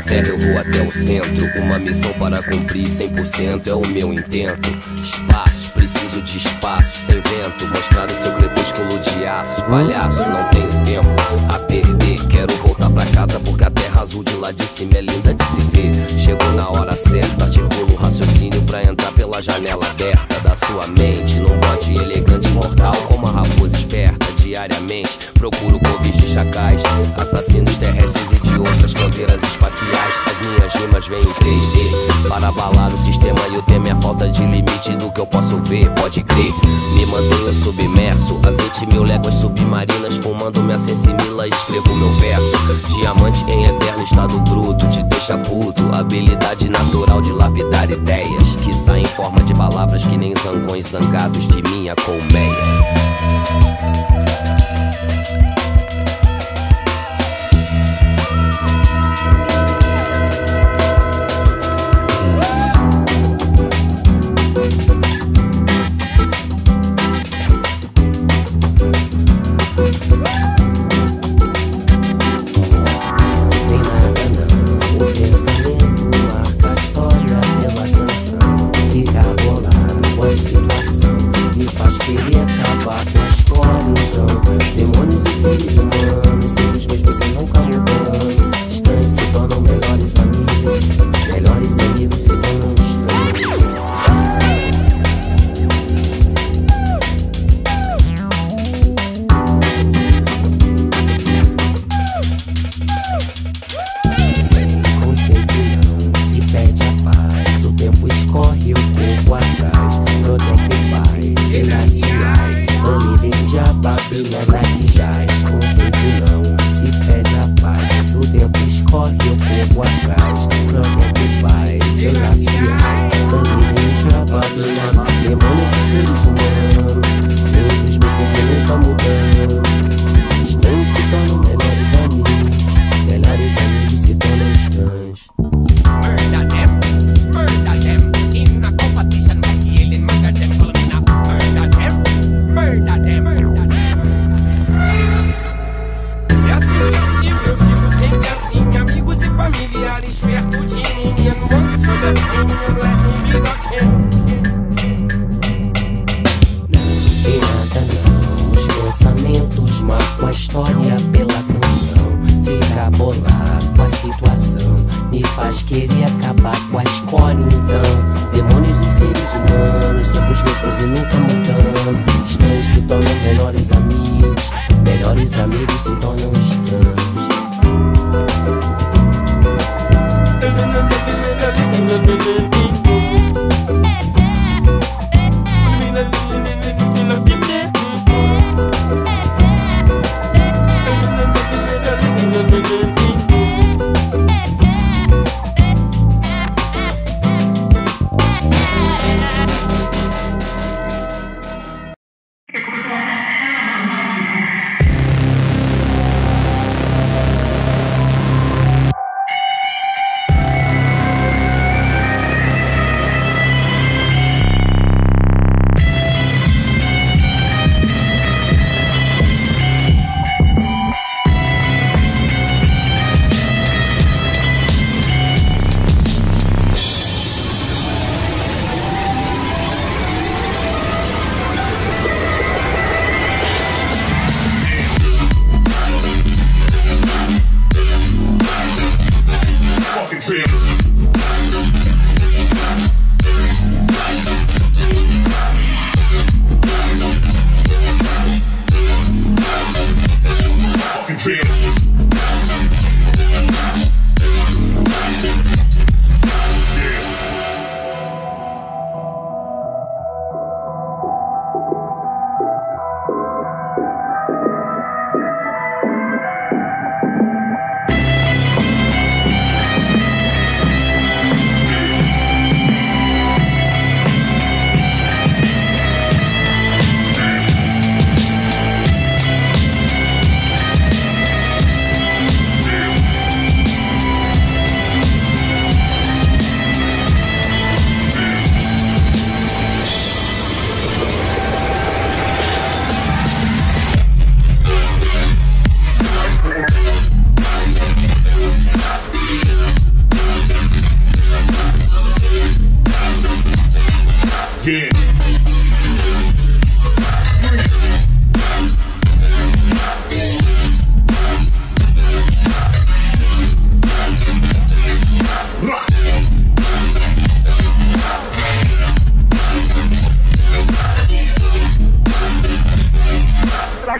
terra eu vou até o centro. Uma missão para cumprir 100% é o meu intento. Espaço, preciso de espaço, sem vento. Mostrar o seu crepúsculo de aço. Palhaço, não tenho tempo a perder. Quero voltar pra casa porque a terra azul de lá de cima é linda de se ver. Chegou na hora certa, articulo o raciocínio pra entrar pela janela aberta da sua mente. Num bote elegante e mortal como a raposa esperta. Diariamente procuro covis de chacais, assassinos terrestres e de outras fronteiras espaciais. As minhas rimas vêm em 3D para abalar o sistema e o tema é a falta de limite do que eu posso ver, pode crer. Me mantenho submerso a 20 mil léguas submarinas, fumando minha sensimila, escrevo meu verso. Diamante em eterno estado bruto, te deixa puto. Habilidade natural de lapidar ideias que saem em forma de palavras que nem zangões zangados de minha colmeia.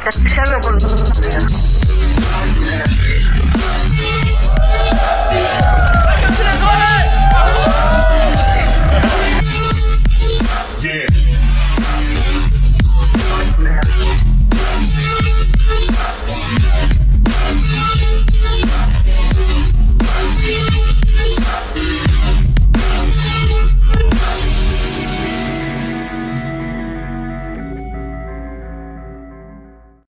castellano con...